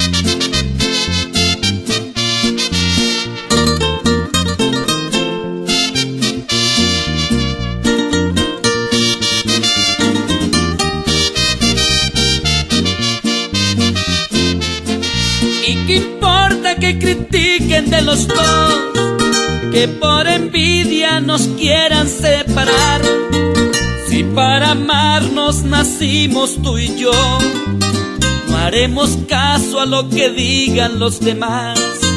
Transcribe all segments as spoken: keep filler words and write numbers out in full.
¿Qué importa que critiquen de los dos? Que por envidia nos quieran separar. Si para amarnos nacimos tú y yo, no haremos caso a lo que digan los demás.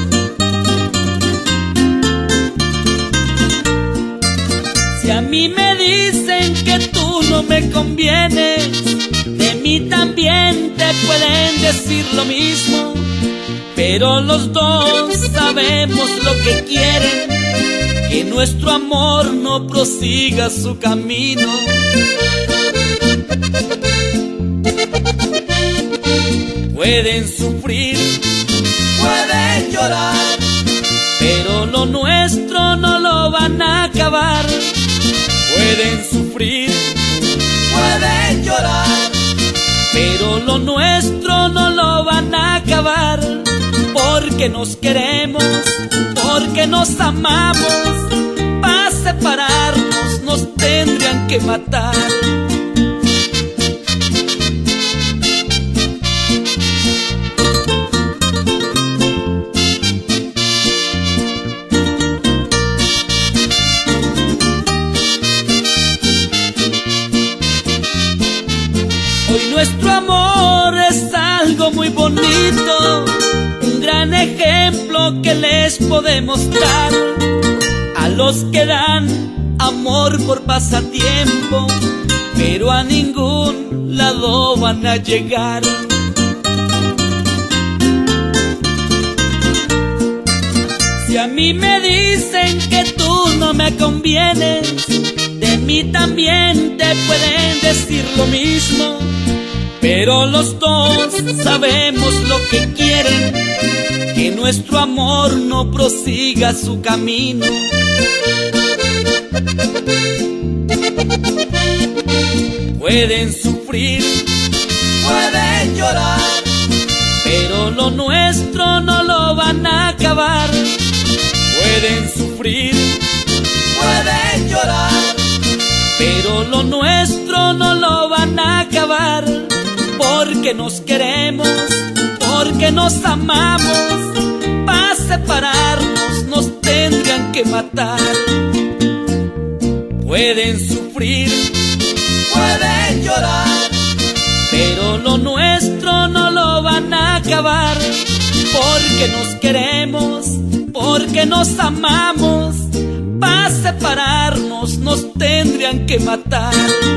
Si a mí me dicen que tú no me convienes, de mí también te pueden decir lo mismo. Pero los dos sabemos lo que quieren, que nuestro amor no prosiga su camino. Pueden sufrir, pueden llorar, pero lo nuestro no lo van a acabar. Pueden sufrir, pueden llorar, pero lo nuestro no lo van a acabar. Porque nos queremos, porque nos amamos, para separarnos nos tendrían que matar. Hoy nuestro amor es algo muy bonito, un gran ejemplo que les podemos dar a los que dan amor por pasatiempo, pero a ningún lado van a llegar. Si a mí me dicen que tú no me convienes, de mí también te pueden decir lo mismo. Pero los dos sabemos lo que quieren, que nuestro amor no prosiga su camino. Pueden sufrir, pueden llorar, pero lo nuestro no lo van a acabar. Pueden sufrir, pueden llorar, pero lo nuestro no lo van a acabar. Porque nos queremos, porque nos amamos, para separarnos nos tendrían que matar. Pueden sufrir, pueden llorar, pero lo nuestro no lo van a acabar. Porque nos queremos, porque nos amamos, para separarnos nos tendrían que matar.